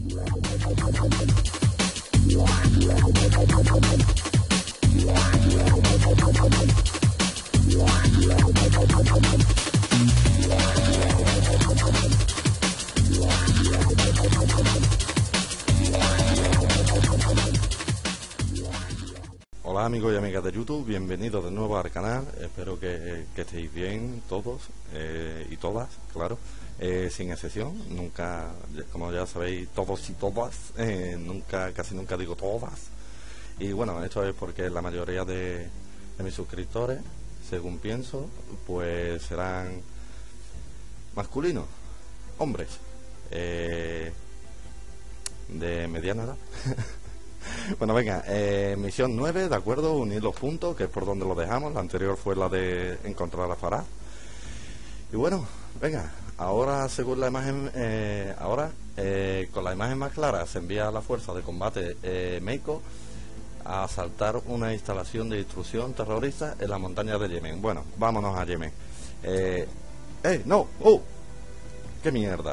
Hola amigos y amigas de YouTube, bienvenidos de nuevo al canal. Espero que estéis bien todos y todas, claro, sin excepción. Nunca, como ya sabéis, todos y todas, casi nunca digo todas. Y bueno, esto es porque la mayoría de mis suscriptores, según pienso, pues serán masculinos, hombres, de mediana edad. Bueno, venga, misión 9, de acuerdo, unir los puntos, que es por donde lo dejamos. La anterior fue la de encontrar a Farah. Y bueno, venga, ahora según la imagen, con la imagen más clara se envía a la fuerza de combate Meiko a asaltar una instalación de instrucción terrorista en la montaña de Yemen. Bueno, vámonos a Yemen. ¡No! ¡Oh! ¡Qué mierdas!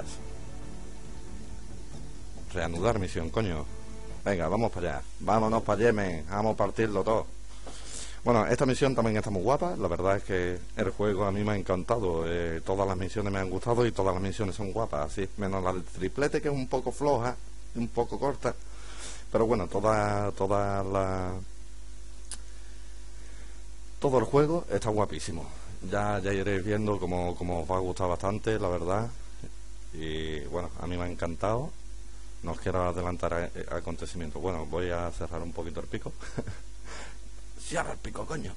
Reanudar misión, coño. Venga, vamos para allá, vámonos para Yemen, vamos a partirlo todo. Bueno, esta misión también está muy guapa. La verdad es que el juego a mí me ha encantado. Todas las misiones me han gustado y todas las misiones son guapas, así, menos la del triplete, que es un poco floja, un poco corta. Pero bueno, todo el juego está guapísimo. Ya iréis viendo como os va a gustar bastante, la verdad. Y bueno, a mí me ha encantado. No os quiero adelantar acontecimientos. Bueno, voy a cerrar un poquito el pico. Cierra el pico, coño.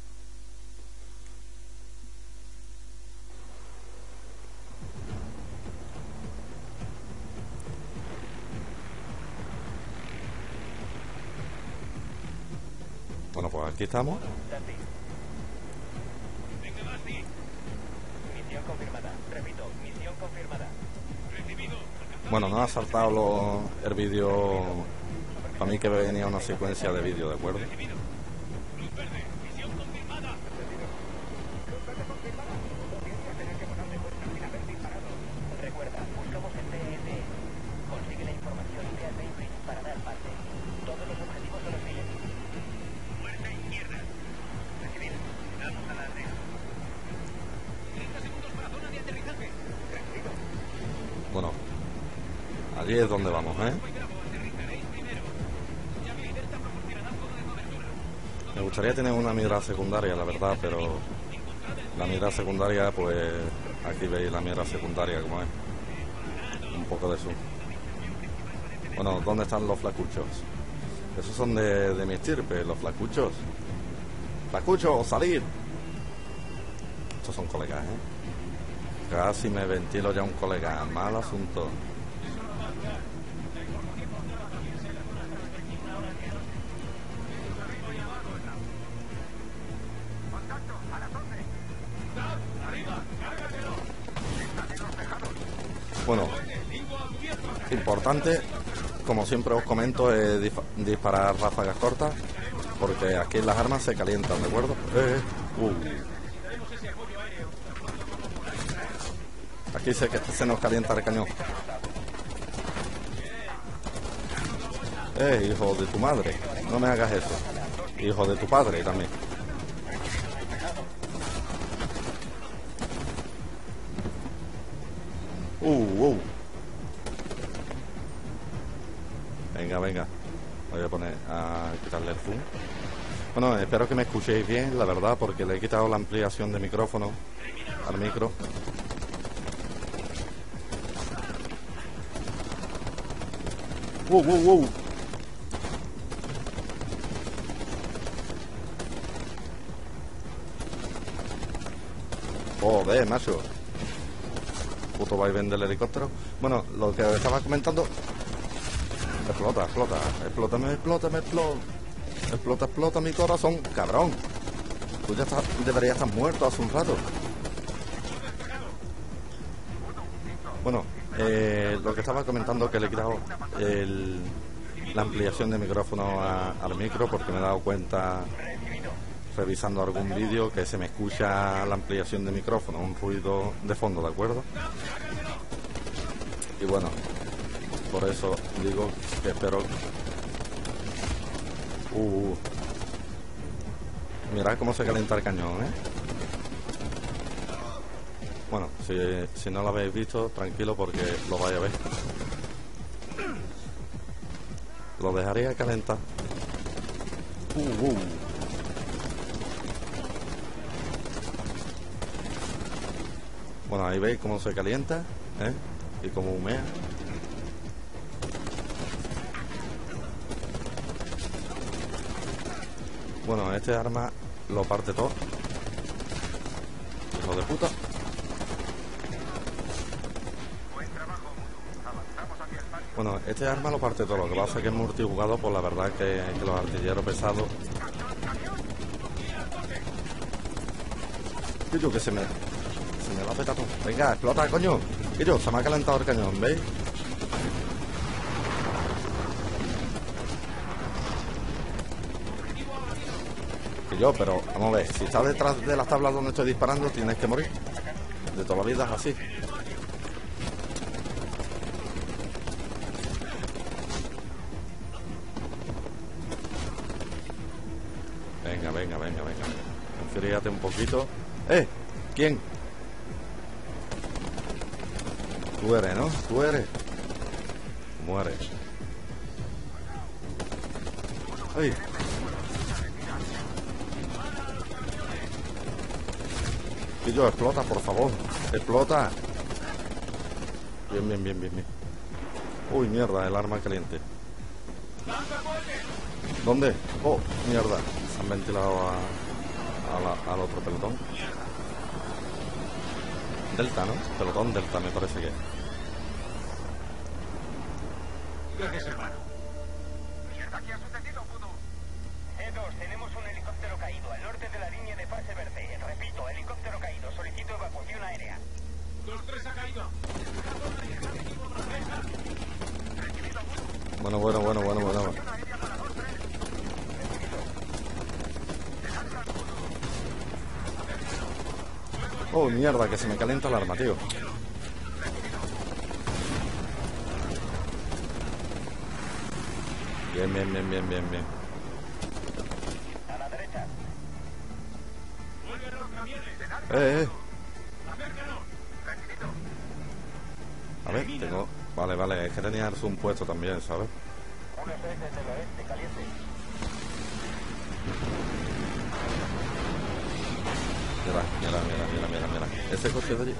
Bueno, pues aquí estamos. Misión confirmada. Repito, misión confirmada. Bueno, no ha saltado el vídeo. Para mí que venía una secuencia de vídeo, ¿de acuerdo? Recuerda, buscamos el TNT. Consigue la información y ve al Mayfield para dar parte. Todos los objetivos se los siguen. Muerte izquierda. Recibir. Damos a la aldea. 30 segundos para zona de aterrizaje. Recibido. Bueno, allí es donde vamos, ¿eh? Me gustaría tener una mira secundaria, la verdad, pero la mira secundaria, pues aquí veis la mira secundaria como es. Un poco de zoom. Bueno, ¿dónde están los flacuchos? Esos son de mi estirpe, los flacuchos. ¡Flacuchos, salir! Estos son colegas, ¿eh? Casi me ventilo ya un colega. Mal asunto. Bueno, importante, como siempre os comento, es disparar ráfagas cortas, porque aquí las armas se calientan, ¿de acuerdo? Aquí sé que se nos calienta el cañón. Hijo de tu madre, no me hagas eso. Hijo de tu padre también. Venga. Voy a poner a quitarle el zoom. Bueno, espero que me escuchéis bien, la verdad, porque le he quitado la ampliación de micrófono al micro. Joder, macho. Puto vaivén del helicóptero. Bueno, lo que estaba comentando. Explota mi corazón, cabrón. Tú ya deberías estar muerto hace un rato. Bueno, lo que estaba comentando, que le he quitado la ampliación de micrófono al micro, porque me he dado cuenta, revisando algún vídeo, que se me escucha la ampliación de micrófono, un ruido de fondo, ¿de acuerdo? Y bueno, Por eso digo que espero. Mirad cómo se calienta el cañón, ¿eh? Bueno, si no lo habéis visto, tranquilo porque lo vais a ver. Lo dejaría calentar. Bueno, ahí veis cómo se calienta, ¿eh? Y cómo humea. Bueno, este arma lo parte todo. Hijo de puta. Bueno, este arma lo parte todo. Lo que pasa es que es multijugador, pues la verdad que los artilleros pesados. Que se me va a petar todo. Venga, explota, coño. Se me ha calentado el cañón, ¿veis? Pero vamos a ver, si estás detrás de las tablas donde estoy disparando, tienes que morir. De toda la vida es así. Venga. Enfríate un poquito. ¿Quién? Tú eres, ¿no? Tú eres. Muere. ¡Ay! Explota, por favor. Explota. Bien. Uy, mierda, el arma caliente. ¿Dónde? Oh, mierda. Se han ventilado al otro pelotón. Delta, ¿no? Pelotón Delta, me parece que. Gracias, hermano. ¿Qué ha sucedido, Voodoo? E2, tenemos un helicóptero caído al norte de la línea de fase verde. Repito, helicóptero caído. Solicito evacuación aérea. 2-3 ha caído. Bueno. Oh, mierda, que se me calienta el arma, tío. Bien. A la derecha. A ver, tengo. Vale, es que tenía el zoom puesto también, ¿sabes? Unos desde el oeste, caliente. Mira. Ese coche de allí.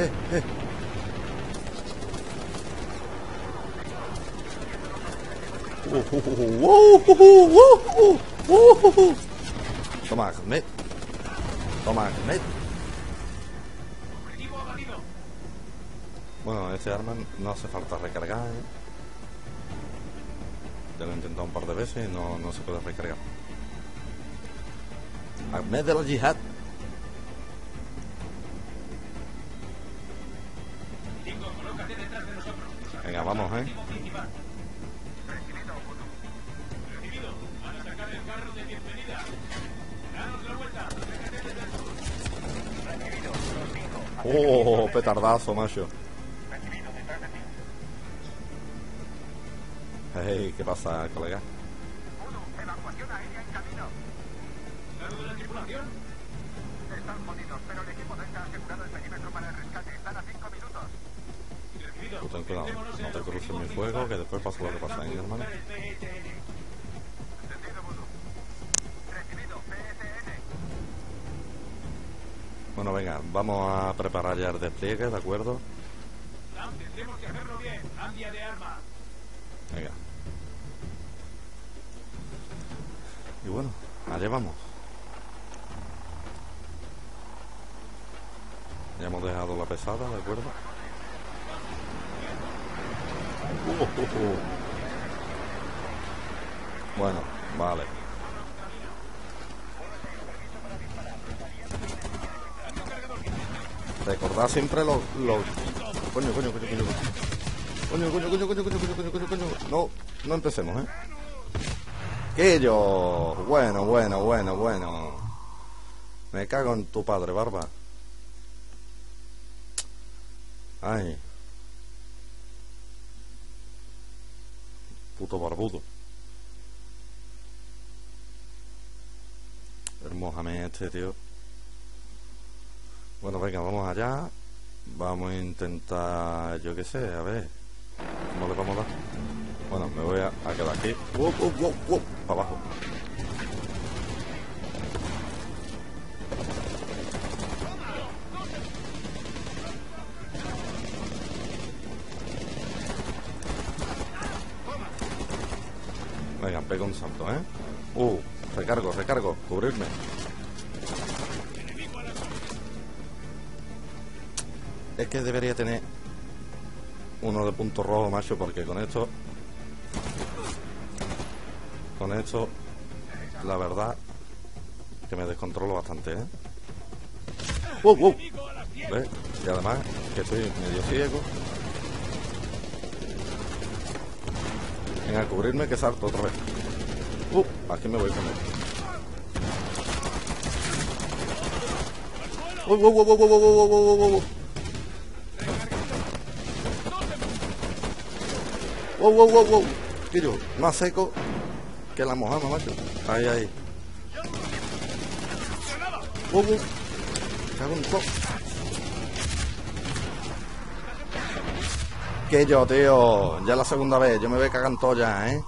Toma, Ahmed. Bueno, ese arma no hace falta recargar, ¿eh? Ya lo he intentado un par de veces y no se puede recargar. Ahmed de la Jihad. Venga, vamos, ¿eh? Oh, petardazo, macho. Hey, ¿qué pasa, colega? Evacuación aérea en camino. ¿Algo de la tripulación? Están jodidos, pero el equipo Delta ha asegurado el perímetro para el rescate. Están a 5 minutos. Tú ten cuidado, no te cruces mi fuego, que después pasa lo que pasa, ¿eh, hermano? Entendido, Voodoo. Recibido, PSN. Bueno, venga, vamos a preparar ya el despliegue, ¿de acuerdo? Tendremos que hacerlo bien. Cambia de arma. Venga. Y bueno, allá vamos. Ya hemos dejado la pesada, ¿de acuerdo? Bueno, vale. Recordad siempre los... Coño. No empecemos, ¿eh? Que yo... Bueno. Me cago en tu padre, barba. Ay. puto barbudo. El Mohamed este, tío. Bueno, venga, vamos allá. Vamos a intentar, yo qué sé, a ver. ¿Cómo le vamos a dar? Bueno, me voy a quedar aquí. ¡Wow, wow, wow, wow! Para abajo. Venga, pega un salto, ¿eh? Recargo, cubrirme. Es que debería tener uno de punto rojo, macho, porque con esto, la verdad, que me descontrolo bastante, ¿eh? ¡Wow! ¿Ves? Y además, que estoy medio ciego. Venga, a cubrirme que salto otra vez. Aquí me voy con él. ¡Wow! ¡Wow! Tío, más seco que la mojama, macho. Ahí. ¡Wow! Cago en todo. Que yo, tío. Ya es la segunda vez. Yo me voy cagando todo ya, ¿eh?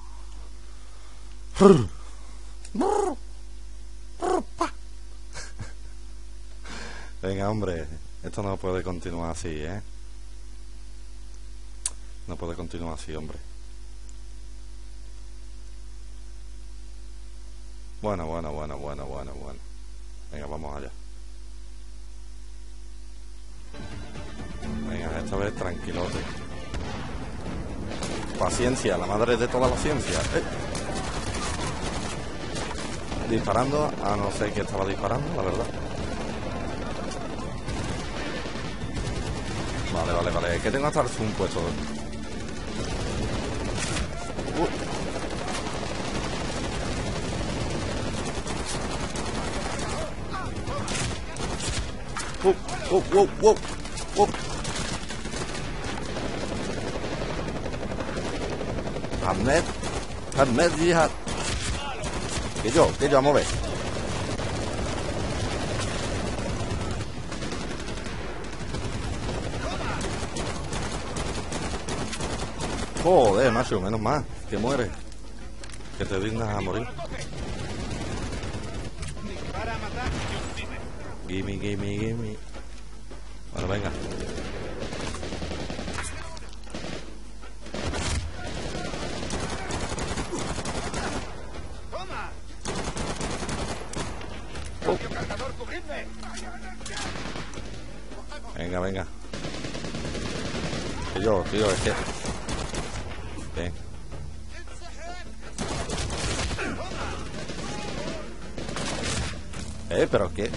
Venga, hombre. Esto no puede continuar así, ¿eh? No puede continuar así, hombre. Bueno. Venga, vamos allá. Venga, esta vez tranquilote. Paciencia, la madre de toda la ciencia. Disparando a no sé qué estaba disparando, la verdad. Vale. Que tengo hasta el zoom puesto. Wow. Ahmed Jihad. Que yo, a mover. Joder, macho, menos mal, que muere. Que te dignas a morir. Gimme. Bueno, venga. Venga. Que yo, tío, es que... Bien. ¿Pero qué?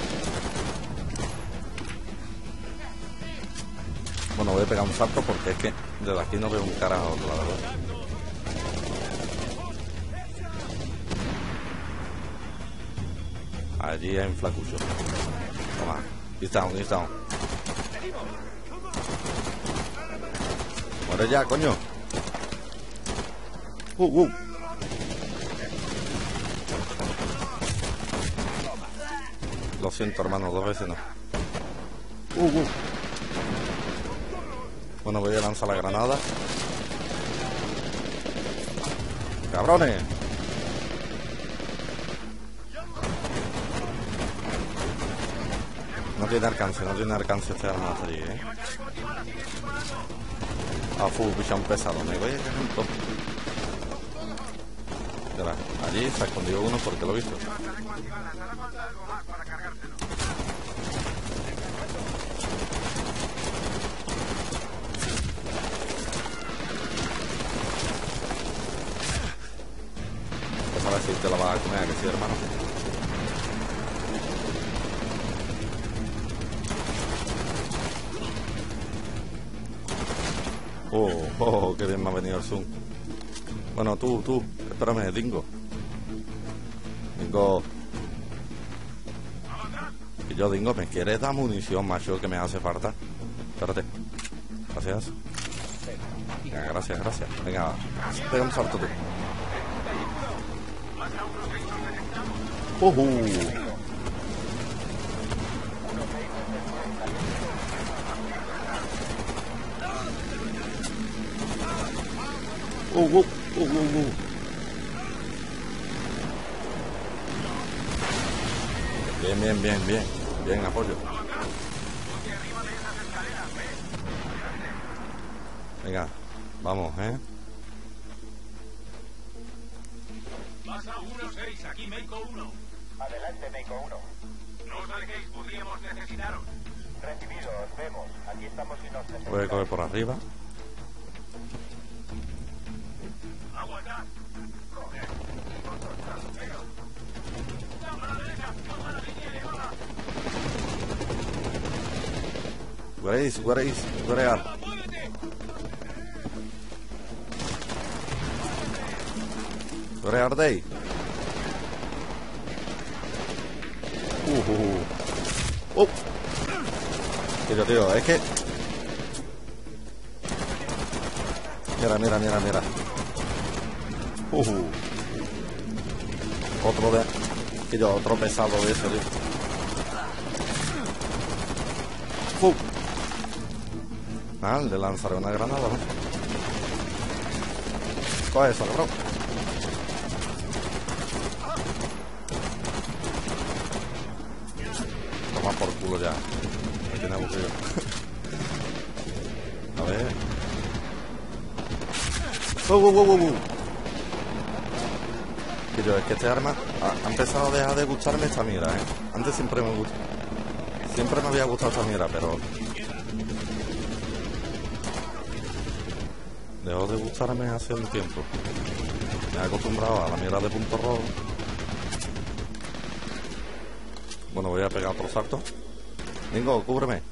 Bueno, voy a pegar un salto porque es que desde aquí no veo un carajo, la verdad. Allí hay un flacucho. Toma. He's down. Muere ya, coño. Lo siento, hermano, 2 veces no. Bueno, voy a lanzar la granada. ¡Cabrones! No tiene alcance este arma hasta allí, ¿eh? Pichón pesado, me voy a caer un top. Espera, allí se ha escondido uno porque lo he visto. Pues a ver si te la vas a comer, que sí, hermano. Qué bien me ha venido el zoom. Bueno, tú, espérame, Dingo. Y yo, Dingo, ¿me quieres dar munición, macho, que me hace falta? Espérate. Gracias. Venga, gracias, gracias. Venga, pega un salto tú. Bien, bien, bien, bien. Bien, apoyo. Venga, vamos, Pasa 1-6, aquí Meiko 1. Adelante, Meiko 1. No os alejéis, podríamos necesitaros. Recibido, os vemos. Aquí estamos y nos necesitamos. Voy a coger por arriba. Aguantad. Coge. Vamos a la derecha, vamos a la línea elevada. Where are? Where are they? Oh. Tío, es que... Mira. Otro pesado de ese, tío. Le lanzaré una granada, ¿no? Coge eso, cabrón. Toma por culo ya. Me tiene aburrido. A ver. Es que este arma ha empezado a dejar de gustarme esta mira, Antes siempre me gusta. Siempre me había gustado esta mira, pero dejó de gustarme hace un tiempo. Me he acostumbrado a la mira de punto rojo. Bueno, voy a pegar otro salto. Dingo, cúbreme.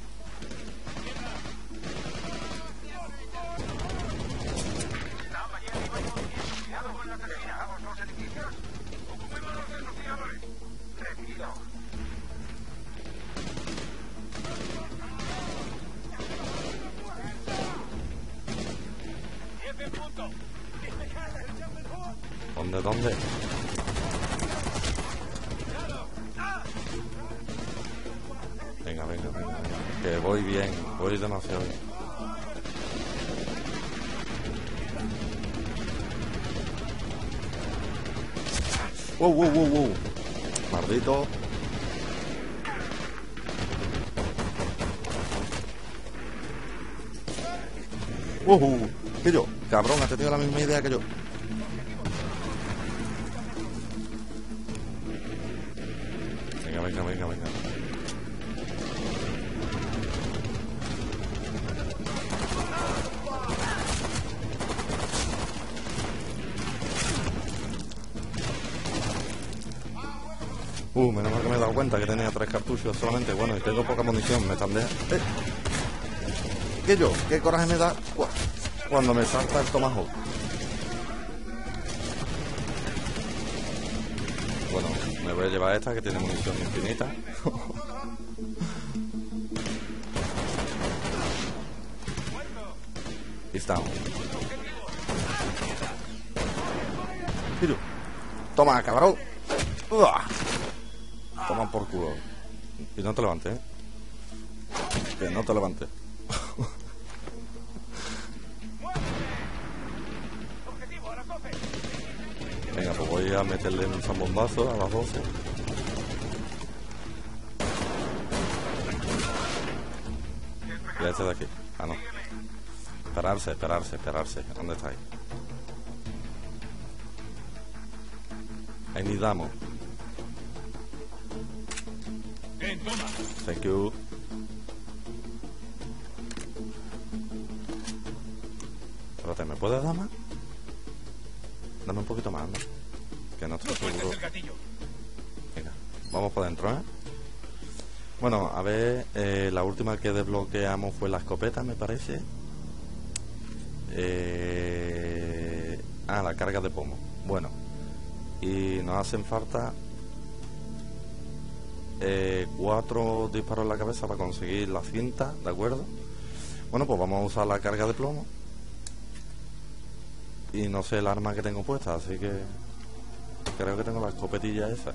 ¿Dónde? Venga. Que voy bien, voy demasiado bien. Wow. Maldito. Que yo, cabrón, has tenido la misma idea que yo. Venga. Menos mal que me he dado cuenta que tenía 3 cartuchos solamente. Bueno, y tengo poca munición, me tandea. ¿Qué coraje me da cuando me salta el Tomahawk? Bueno, me voy a llevar esta que tiene munición infinita. He's down. Toma, cabrón. Toma por culo. Y no te levantes, Que no te levantes. Venga, pues voy a meterle un zambombazo a las 12. Y a este de aquí. Ah, no. Esperarse. ¿Dónde estáis? Ahí ni damos. Thank you. Espérate, ¿me puedes dar más? Dame un poquito más, ¿no? Que no estoy seguro. Venga, vamos por dentro, Bueno, a ver, la última que desbloqueamos fue la escopeta, me parece. La carga de pomo. Bueno, y nos hacen falta 4 disparos en la cabeza para conseguir la cinta, ¿de acuerdo? Bueno, pues vamos a usar la carga de plomo. Y no sé el arma que tengo puesta, así que creo que tengo la escopetilla esa.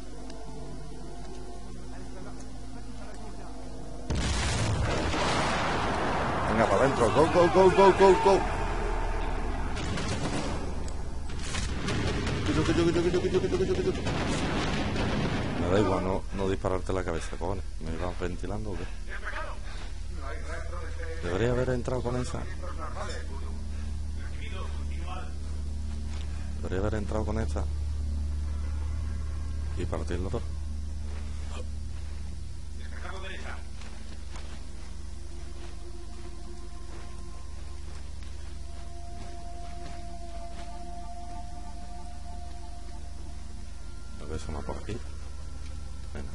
Venga, para adentro. Go, go, go, go, go, go. Me da igual no dispararte la cabeza, cojones. ¿Me vas ventilando o qué? Debería haber entrado con esa. Debería haber entrado con esta. Y partirlo todo. Lo que suena por aquí. Venga.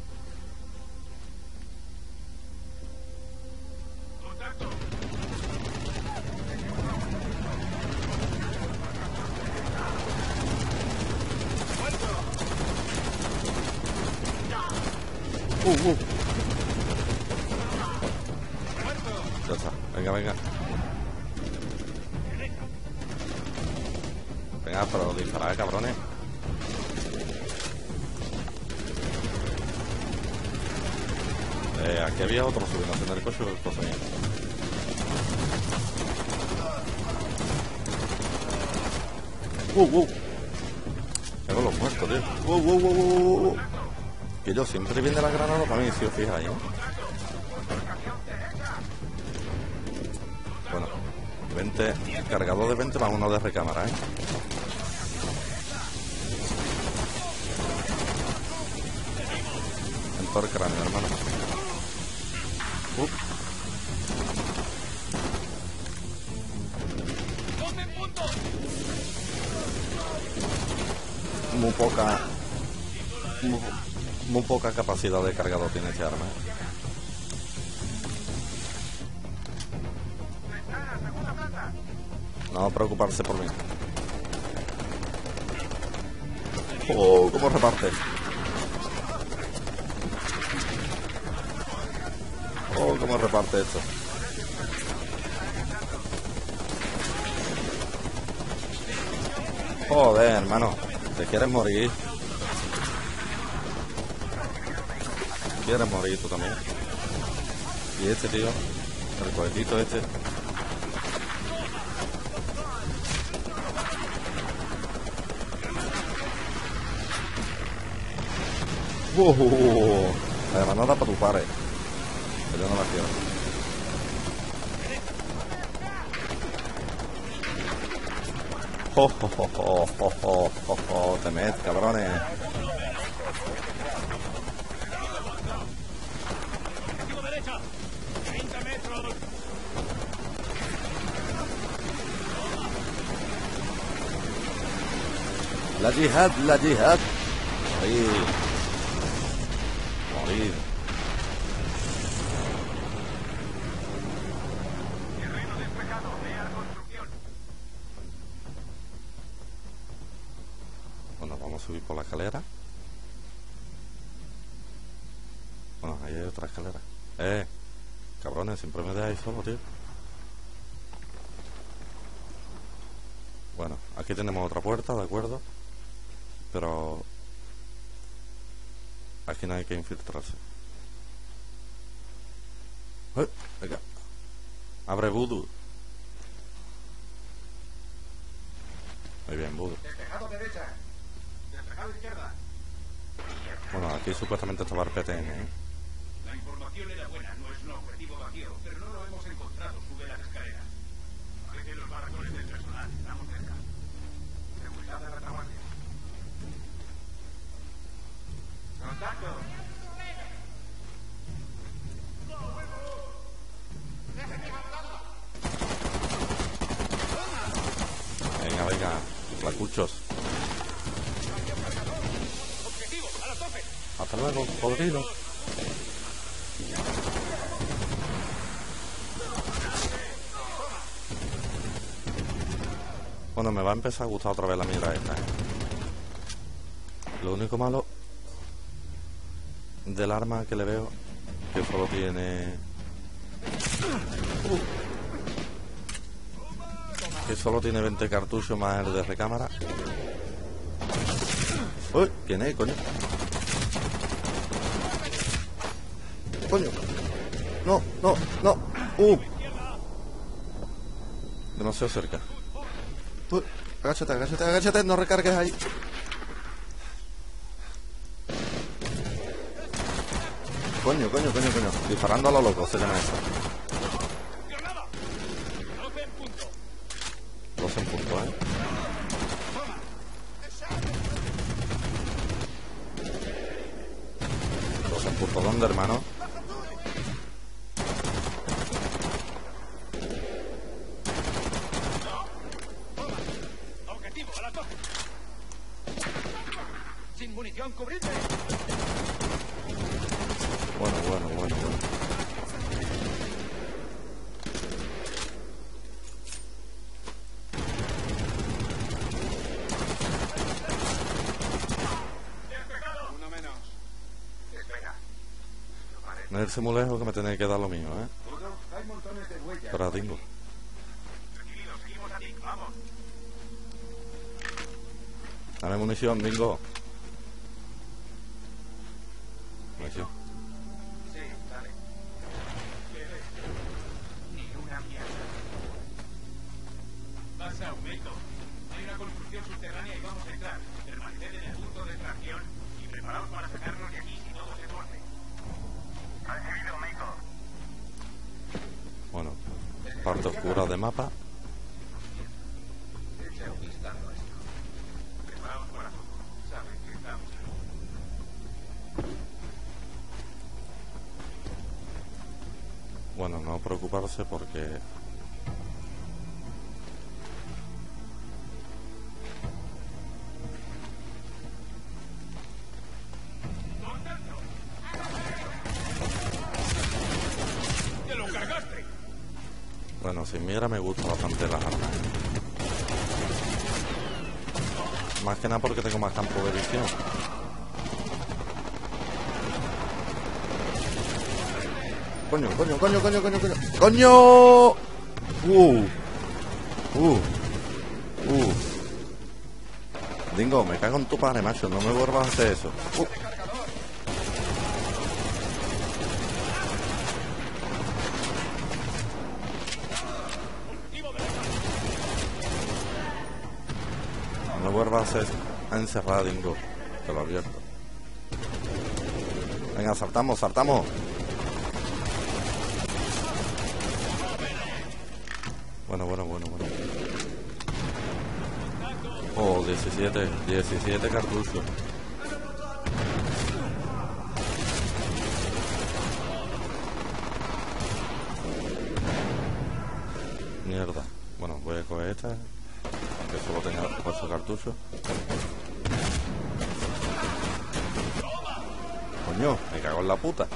Ya está. Venga, venga. Venga, pero disparad, cabrones. Aquí había otro subiendo a tener el coche del coche. Tengo los muertos, tío. Que yo siempre viene la granada para mí, si os fijáis, ¿eh? Bueno, 20, cargador de 20 más uno de recámara, ¿eh? En todo el cráneo, hermano. Muy poca capacidad de cargador tiene este arma, ¿eh? No preocuparse por mí. Oh, cómo reparte. Oh, cómo reparte esto. Joder, hermano. ¿Te quieres morir? ¿Quieres morir tú también? Y este, tío. El cohetito este. La granada para tu padre. Que yo no la quiero. Te metes, cabrones. La yihad, la yihad. Morir. Morir. Bueno, vamos a subir por la escalera. Bueno, ahí hay otra escalera. Cabrones, siempre me dejáis solo, tío. Bueno, aquí tenemos otra puerta, de acuerdo. Pero aquí no hay que infiltrarse. Venga. Abre Voodoo. Muy bien, Voodoo. Despejado derecha. Despejado izquierda. Bueno, aquí supuestamente estaba el PTN, ¿eh? La información era buena, no es un objetivo vacío, pero no lo hemos encontrado. Sube las escaleras. Parece los barracones del personal. Estamos cerca. Seguridad de retaguardia. ¡Contacto! Venga, venga, flacuchos. ¡Objetivo! ¡A las 12! Hasta luego, cocodrilo. Bueno, me va a empezar a gustar otra vez la mira esta, ¿eh? Lo único malo del arma que le veo que solo tiene... Que solo tiene 20 cartuchos más el de recámara. Uy, ¿quién es, coño? Coño. No, no, no. Demasiado cerca. Uy, agáchate, agáchate, agáchate, no recargues ahí. Coño, coño, coño, coño. Disparando a lo loco, se llama eso. 12 en punto, ¿eh? En punto, ¿dónde, hermano? Objetivo, a las 12. Sin munición, cubridme. Bueno, bueno, bueno, bueno. Uno menos. Espera. No irse muy lejos que me tenéis que dar lo mío, ¿eh? Hay montones de huellas. Pero tengo. Tranquilo, seguimos a ti. Vamos. Dame munición, bingo. Munición. Sí, dale. ¿Qué ves? Ni una mierda. Pasa, aumento. Hay una construcción subterránea y vamos a entrar. Permaneced en el punto de extracción y preparaos para sacarnos de aquí si todo se torce. Recibido, Mico. Bueno, parte oscura de mapa. Echa un vistazo a esto. Preparaos para todo. Sabes que estamos aquí. Bueno, no preocuparse porque... ¡Te lo cargaste! Bueno, sin mira me gustan bastante las armas. Más que nada porque tengo más campo de visión. Coño, coño, coño, coño, coño, coño. ¡Coño! Dingo, me cago en tu padre, macho. No me vuelvas a hacer eso. No me vuelvas a hacer eso. A encerrar, Dingo. Te lo advierto. Venga, saltamos, saltamos. Bueno. Oh, 17 cartuchos. Mierda. Bueno, voy a coger esta, aunque solo tenga 8 cartuchos. Coño, me cago en la puta.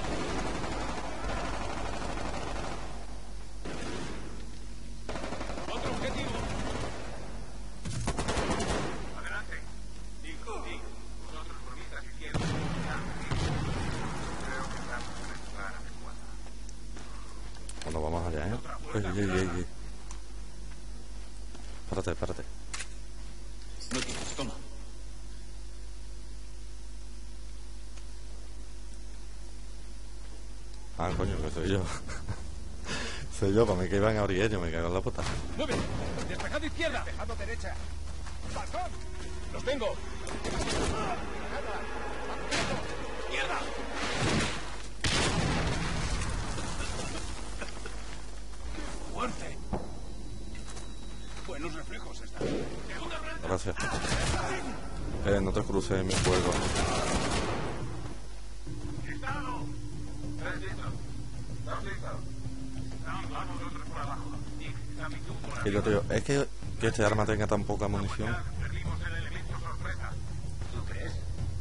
¡Otro objetivo! Adelante. Dick, vosotros por vistas izquierdas. Creo que estamos en el lugar adecuado. Bueno, vamos allá, ¿eh? Espérate. No tienes, toma. Ah, coño, que soy yo. Soy yo, para mí que iban a abrir ellos, me cago en la puta. ¡Mueve! ¡Despejado izquierda! ¡Despejado derecha! ¡Bastón! ¡Los tengo! ¡Mierda! ¡Qué fuerte! Buenos reflejos esta. Gracias. No te cruces en mi juego. ¡Estado! ¿Tres listos? ¿Dos listos? Vamos nosotros por abajo. Dick, dame tú por Y yo te digo, es que este arma tenga tan poca munición. perdimos el elemento sorpresa. ¿Tú crees?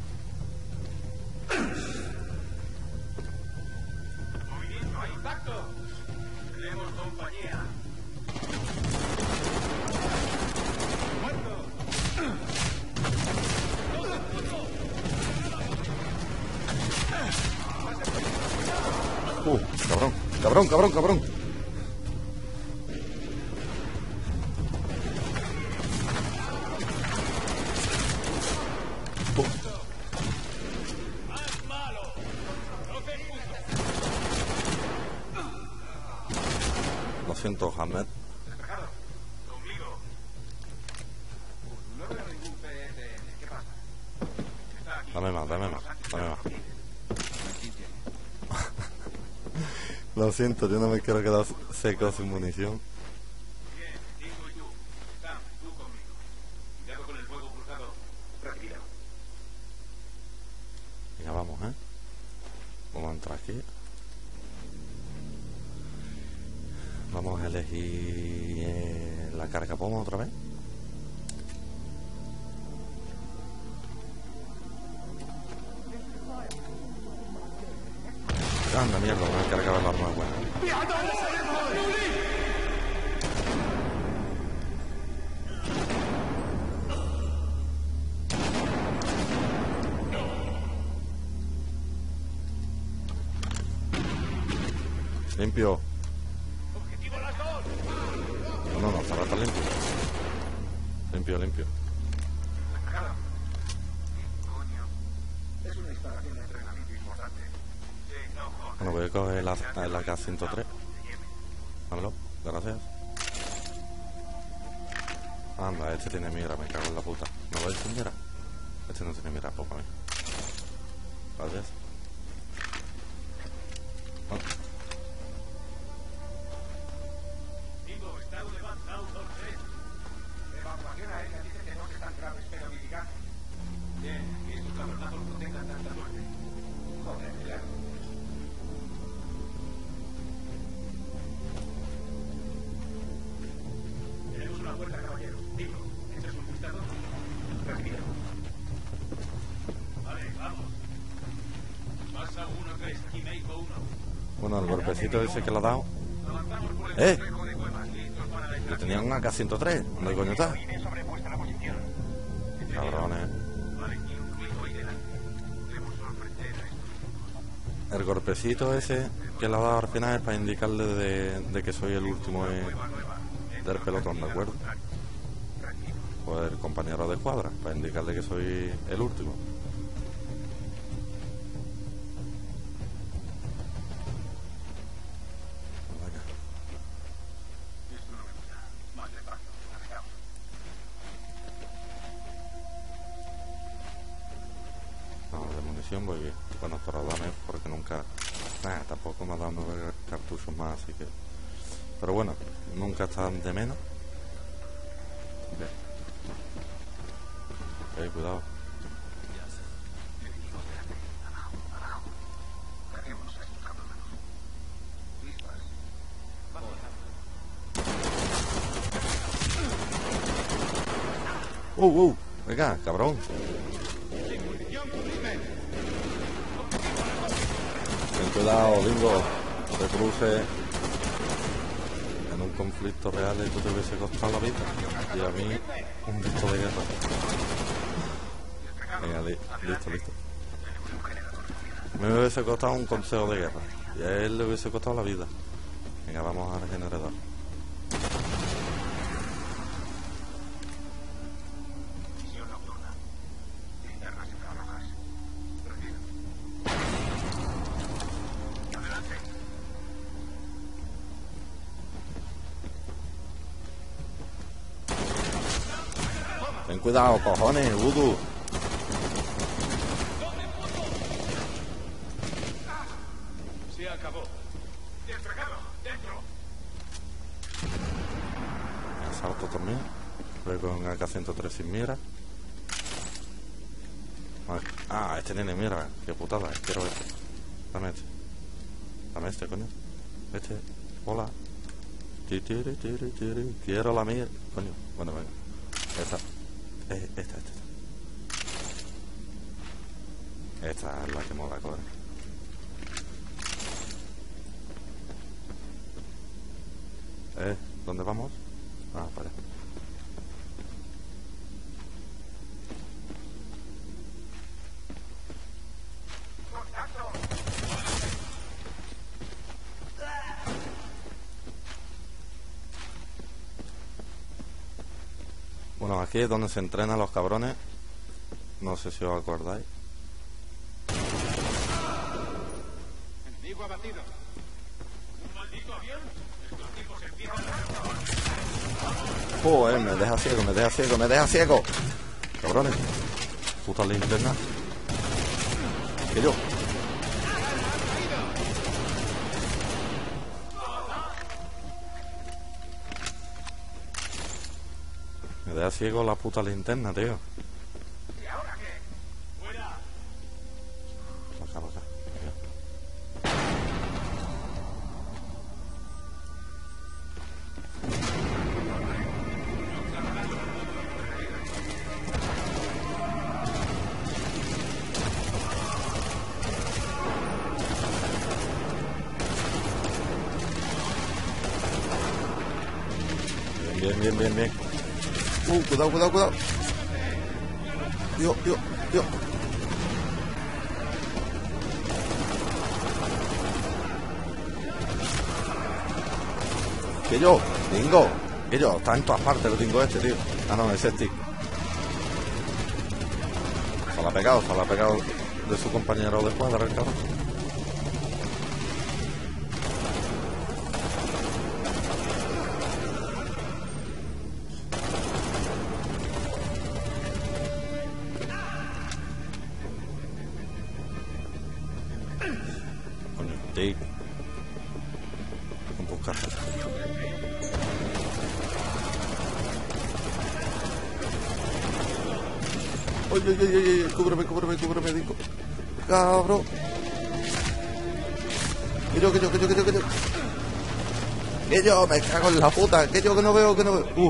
Movimiento, hay impacto. Tenemos compañía. ¡Muerto! Cabrón. Dame más. Lo siento, yo no me quiero quedar seco sin munición. Bien, Dingo y tú. Sam, tú conmigo. Cuidado con el fuego cruzado. Recibido. Venga, vamos, vamos a entrar aquí. Vamos a elegir la carga pomo otra vez. Anda, mierda, me he cargado el arma buena. Limpio. Objetivo las dos. No, Farah está limpio. Limpio. Atacado. Coño. Es una instalación de entrenamiento importante. Sí, no jodas. Bueno, voy a coger el AK-103. Dámelo, gracias. Anda, este tiene mira, me cago en la puta. ¿No lo dice mira? Este no tiene mira, pues para mí. Gracias. Ah. Dingo, estado de Van Down 2-3. Evacuación aérea dice que no es tan grave, pero mitigante. Bien, que estos cabronazos no tengan tanta suerte. Joder, claro. Tenemos una puerta, caballero. Dingo, ¿echas un vistazo? Recibido. Vale, vamos. Pasa 1-3, aquí Meiko 1. Bueno, el golpecito ese que le ha dado. Avanzamos por el ¡Eh! complejo de cuevas, listos para la Yo extracción. tenía un AK-103. ¿Dónde coño está? Viene sobrepuesta la posición. Cabrones. Vale, incluido ahí delante. Debemos sorprender a estos. El golpecito ese que le ha dado al final es para indicarle de que soy el último del pelotón, ¿de acuerdo? Pues el compañero de escuadra, para indicarle que soy el último. Vaya. Esto no me gusta. Más despacio. Navegamos. No, de munición voy bien. Bueno, para darme porque nunca... Nah, tampoco me ha dado 9 cartuchos más, así que... Pero bueno, nunca están de menos. Bien. Cuidado. Carguemos a estos cabronados. Disparas. Vamos. Venga, cabrón. Ten cuidado, Dingo. No te cruces. En un conflicto real esto te hubiese costado la vida. Y a mí, un visto de guerra. Venga, listo. Me hubiese costado un consejo de guerra. Y a él le hubiese costado la vida. Venga, vamos al generador. Misión nocturna. Linternas infrarrojas. Recibido. Adelante. Ten cuidado, cojones, Voodoo. Se acabó. Despejado. Dentro. Asalto también. Luego con AK-103 sin mira. Ah, este nene, mira, qué putada, quiero este. Dame este. Dame este, coño. Este, hola. Quiero la mía. Coño, bueno, venga. Esta. Esta. Esta es la que mola, coño. ¿Dónde vamos? Ah, vale. Bueno, aquí es donde se entrenan los cabrones. No sé si os acordáis. Enemigo abatido. Un maldito avión. Estos tipos empiezan a... Joder, me deja ciego. Cabrones. Puta linterna. Que yo. Me deja ciego la puta linterna, tío. ¿Y ahora qué? ¡Fuera! Baja. Bien. Cuidado. Dios. Que yo, Dingo. Que yo, está en todas partes el Dingo este, tío. Ah, no, ese es Stick. Se la ha pegado de su compañero de cuadra, el cabrón. Coño, Stick. Un buscar. Oye, cúbreme, Dingo. Cabrón. Que yo, me cago en la puta. Que yo que no veo.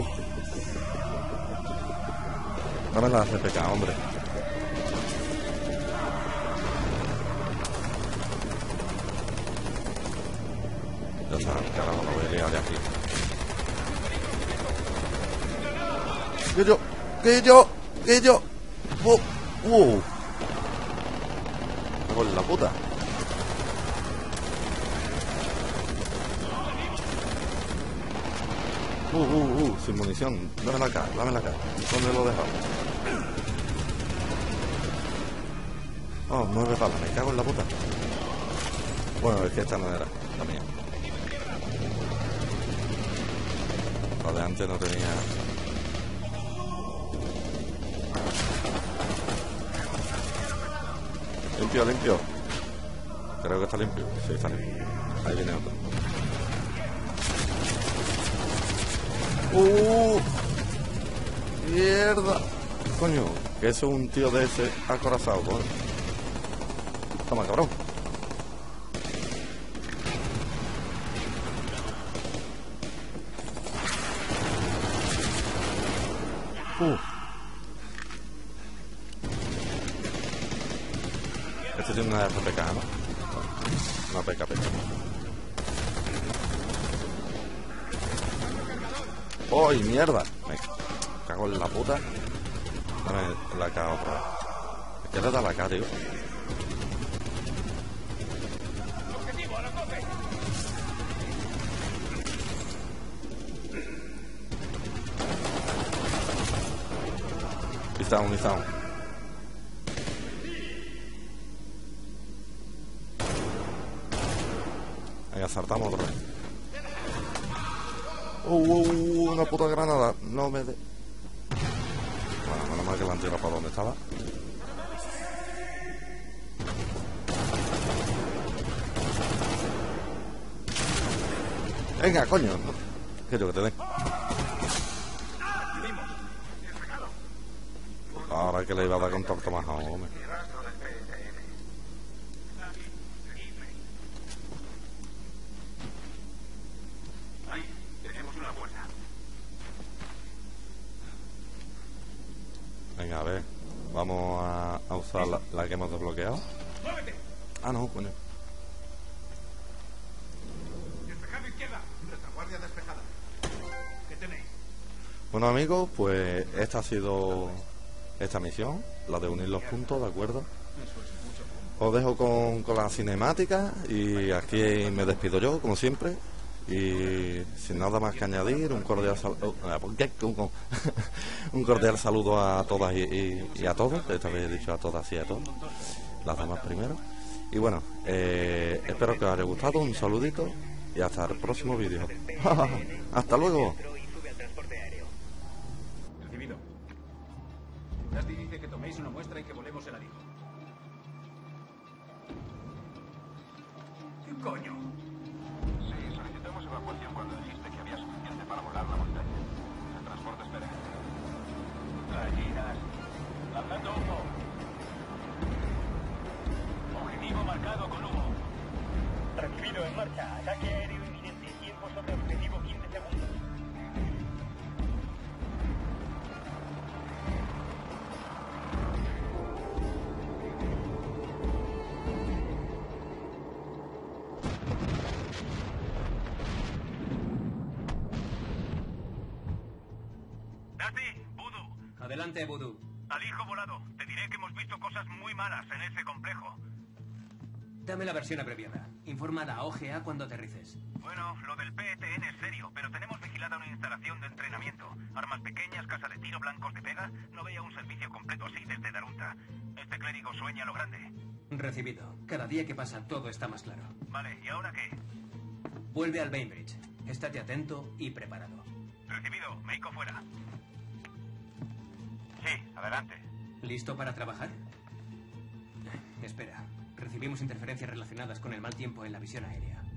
No me la hace pecar, hombre. Ya sabes, carajo, no voy a liar de aquí. Que yo. Me cago en la puta. Sin munición. Dame la cara. ¿Dónde lo he dejado? Oh, 9 balas, me cago en la puta. Bueno, es que esta no era la mía. La de antes no tenía. Limpio. Creo que está limpio. Sí, está limpio. Ahí viene otro. Mierda. Coño, que eso es un tío de ese acorazado, coño. Toma, cabrón. Este tiene una RPK, ¿no? Una PK. ¡Ay, mierda! Me cago en la puta. Me la cago otra vez. Es que le da la cara, tío. Down. Venga, saltamos otra vez. Una puta granada. No me de... Bueno, menos mal que la han tirado para donde estaba. Venga, coño. Quiero que te den. Ahora que le iba a dar con torto más a hombre. Ahí, tenemos una puerta. Venga, a ver. Vamos a usar la que hemos desbloqueado. ¡Muévete! Ah, no, coño. Despejado izquierda. Retaguardia despejada. ¿Qué tenéis? Bueno, amigos, pues esta ha sido esta misión, la de unir los puntos, ¿de acuerdo? Os dejo con la cinemática y aquí me despido yo, como siempre. Y sin nada más que añadir, un cordial saludo un cordial saludo a todas y a todos. Esta vez he dicho a todas y a todos, las damas primero. Y bueno, espero que os haya gustado, un saludito y hasta el próximo vídeo. Hasta luego. Recibido. Nasty dice que toméis una muestra y que volemos el arido. coño. Sí, solicitamos evacuación cuando dijiste que había suficiente para volar la montaña. El transporte espera. Gallinas. Lanzando humo. Objetivo marcado con humo. Recibido, en marcha. Ataque aéreo inminente. Tiempo sobre objetivo 15 segundos. Darcy, Voodoo. Adelante, Voodoo. Al hijo volado. Te diré que hemos visto cosas muy malas en ese complejo. Dame la versión abreviada. Informa a la OGA cuando aterrices. Bueno, lo del PETN es serio, pero tenemos vigilada una instalación de entrenamiento. Armas pequeñas, casa de tiro, blancos de pega. No veía un servicio completo así desde Darunta. Este clérigo sueña lo grande. Recibido. Cada día que pasa todo está más claro. Vale, ¿y ahora qué? Vuelve al Bainbridge. Estate atento y preparado. Recibido, Meiko fuera. Sí, adelante. ¿Listo para trabajar? Espera. Recibimos interferencias relacionadas con el mal tiempo en la visión aérea.